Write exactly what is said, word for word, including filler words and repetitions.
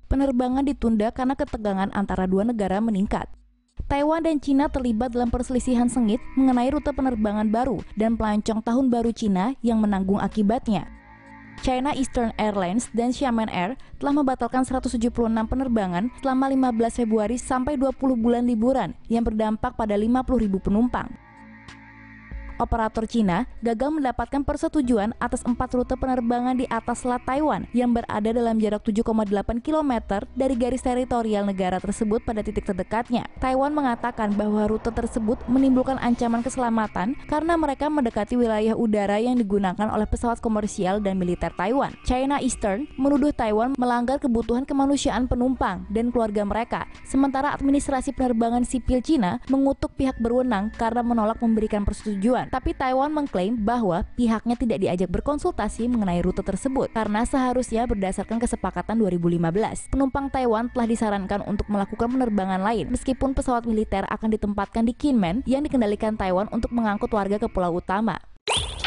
penerbangan ditunda karena ketegangan antara dua negara meningkat. Taiwan dan Cina terlibat dalam perselisihan sengit mengenai rute penerbangan baru dan pelancong tahun baru Cina yang menanggung akibatnya. China Eastern Airlines dan Xiamen Air telah membatalkan seratus tujuh puluh enam penerbangan selama lima belas Februari sampai dua puluh bulan liburan yang berdampak pada lima puluh ribu penumpang. Operator Cina gagal mendapatkan persetujuan atas empat rute penerbangan di atas Selat Taiwan yang berada dalam jarak tujuh koma delapan kilometer dari garis teritorial negara tersebut pada titik terdekatnya. Taiwan mengatakan bahwa rute tersebut menimbulkan ancaman keselamatan karena mereka mendekati wilayah udara yang digunakan oleh pesawat komersial dan militer Taiwan. China Eastern menuduh Taiwan melanggar kebutuhan kemanusiaan penumpang dan keluarga mereka, sementara administrasi penerbangan sipil Cina mengutuk pihak berwenang karena menolak memberikan persetujuan. Tapi Taiwan mengklaim bahwa pihaknya tidak diajak berkonsultasi mengenai rute tersebut karena seharusnya berdasarkan kesepakatan dua ribu lima belas. Penumpang Taiwan telah disarankan untuk melakukan penerbangan lain meskipun pesawat militer akan ditempatkan di Kinmen yang dikendalikan Taiwan untuk mengangkut warga ke pulau utama.